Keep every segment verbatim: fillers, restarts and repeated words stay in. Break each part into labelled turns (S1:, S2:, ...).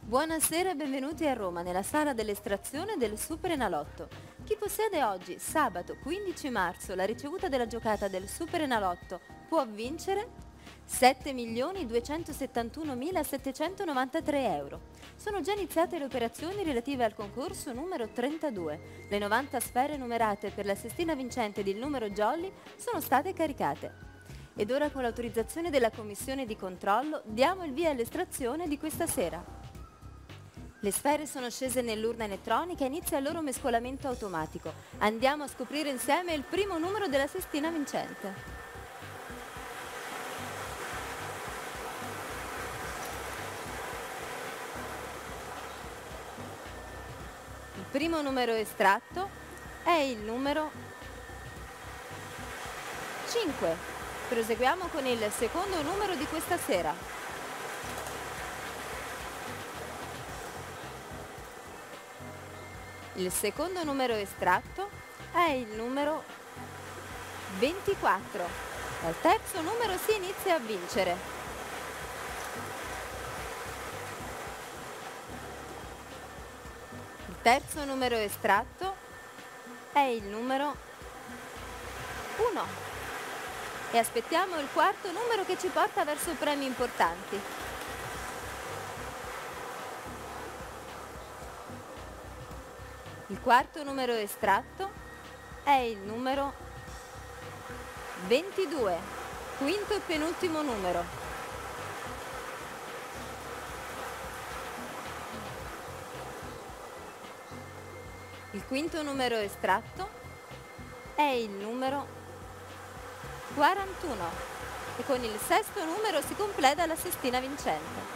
S1: Buonasera e benvenuti a Roma nella sala dell'estrazione del Super Enalotto. Chi possiede oggi, sabato quindici marzo, la ricevuta della giocata del Super Enalotto può vincere sette milioni duecentosettantunomilasettecentonovantatré euro. Sono già iniziate le operazioni relative al concorso numero trentadue. Le novanta sfere numerate per la sestina vincente ed il numero jolly sono state caricate. Ed ora, con l'autorizzazione della commissione di controllo, diamo il via all'estrazione di questa sera. Le sfere sono scese nell'urna elettronica e inizia il loro mescolamento automatico. Andiamo a scoprire insieme il primo numero della sestina vincente. Il primo numero estratto è il numero cinque. Proseguiamo con il secondo numero di questa sera. Il secondo numero estratto è il numero ventiquattro. Dal terzo numero si inizia a vincere. Il terzo numero estratto è il numero uno. E aspettiamo il quarto numero che ci porta verso premi importanti. Il quarto numero estratto è il numero ventidue, quinto e penultimo numero. Il quinto numero estratto è il numero quarantuno e con il sesto numero si completa la sestina vincente.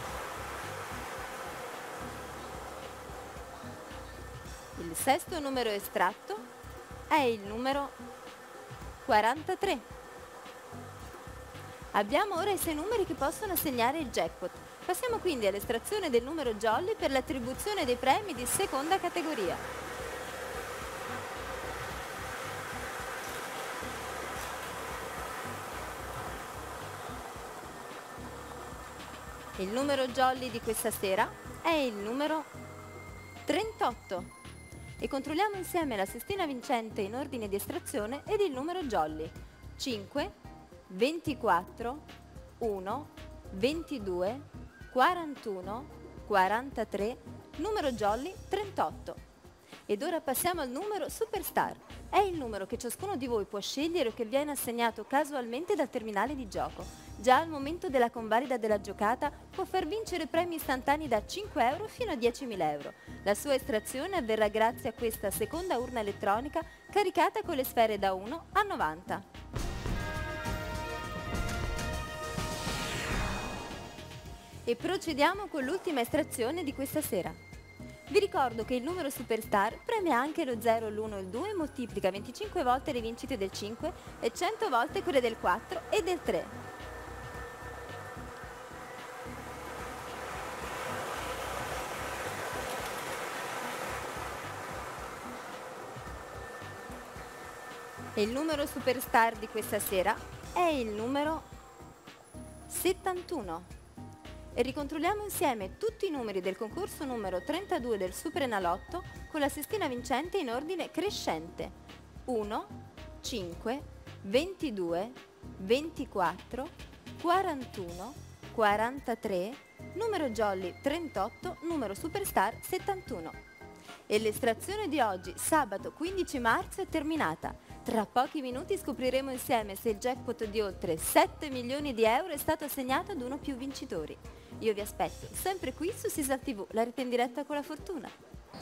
S1: Il sesto numero estratto è il numero quarantatré. Abbiamo ora i sei numeri che possono assegnare il jackpot. Passiamo quindi all'estrazione del numero jolly per l'attribuzione dei premi di seconda categoria. Il numero jolly di questa sera è il numero trentotto. E controlliamo insieme la sestina vincente in ordine di estrazione ed il numero jolly: cinque, ventiquattro, uno, ventidue, quarantuno, quarantatré, numero jolly trentotto. Ed ora passiamo al numero Superstar. È il numero che ciascuno di voi può scegliere o che viene assegnato casualmente dal terminale di gioco. Già al momento della convalida della giocata può far vincere premi istantanei da cinque euro fino a diecimila euro. La sua estrazione avverrà grazie a questa seconda urna elettronica caricata con le sfere da uno a novanta. E procediamo con l'ultima estrazione di questa sera. Vi ricordo che il numero Superstar premia anche lo zero, l'uno e il due, moltiplica venticinque volte le vincite del cinque e cento volte quelle del quattro e del tre. E il numero Superstar di questa sera è il numero settantuno. E ricontrolliamo insieme tutti i numeri del concorso numero trentadue del Super Enalotto con la sestina vincente in ordine crescente: uno, cinque, ventidue, ventiquattro, quarantuno, quarantatré, numero jolly trentotto, numero Superstar settantuno. E l'estrazione di oggi, sabato quindici marzo, è terminata. Tra pochi minuti scopriremo insieme se il jackpot di oltre sette milioni di euro è stato assegnato ad uno o più vincitori. Io vi aspetto sempre qui su Sisal tivù, la rete in diretta con la fortuna.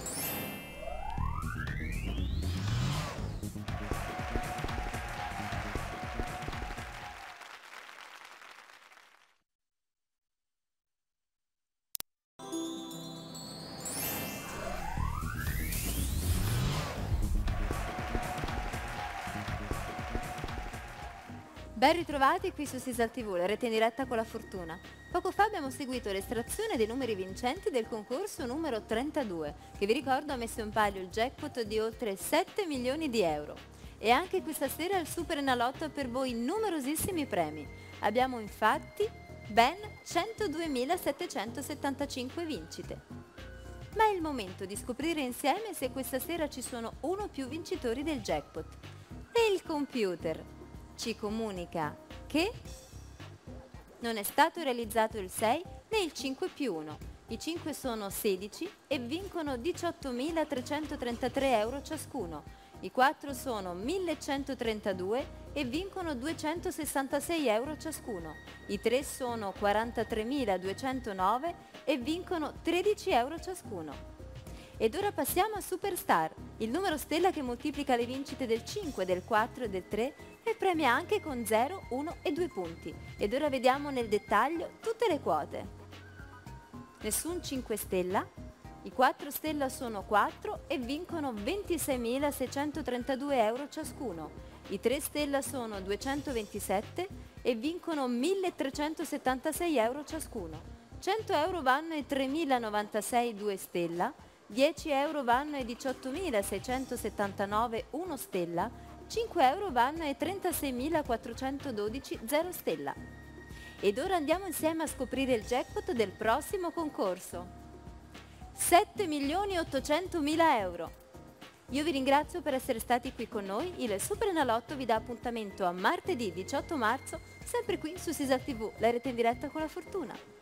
S1: Ben ritrovati qui su Sisal tivù, la rete in diretta con la fortuna. Poco fa abbiamo seguito l'estrazione dei numeri vincenti del concorso numero trentadue, che vi ricordo ha messo in palio il jackpot di oltre sette milioni di euro. E anche questa sera il Super Enalotto ha per voi numerosissimi premi. Abbiamo infatti Ben centoduemilasettecentosettantacinque vincite. Ma è il momento di scoprire insieme se questa sera ci sono uno o più vincitori del jackpot. E il computer ci comunica che non è stato realizzato il sei né il cinque più uno. I cinque sono sedici e vincono diciottomilatrecentotrentatré euro ciascuno. I quattro sono millecentotrentadue e vincono duecentosessantasei euro ciascuno. I tre sono quarantatremiladuecentonove e vincono tredici euro ciascuno. Ed ora passiamo a Superstar, il numero stella che moltiplica le vincite del cinque, del quattro e del tre e premia anche con zero, uno e due punti. Ed ora vediamo nel dettaglio tutte le quote. Nessun cinque stella, i quattro stella sono quattro e vincono ventiseiemilaseicentotrentadue euro ciascuno. I tre stella sono duecentoventisette e vincono milletrecentosettantasei euro ciascuno. cento euro vanno ai tremilanovantasei due stella, dieci euro vanno ai diciottomilaseicentosettantanove uno stella, cinque euro vanno ai trentaseimilaquattrocentododici zero stella. Ed ora andiamo insieme a scoprire il jackpot del prossimo concorso. sette milioni ottocentomila euro. Io vi ringrazio per essere stati qui con noi. Il Super Enalotto vi dà appuntamento a martedì diciotto marzo, sempre qui su Sisal tivù, la rete in diretta con la fortuna.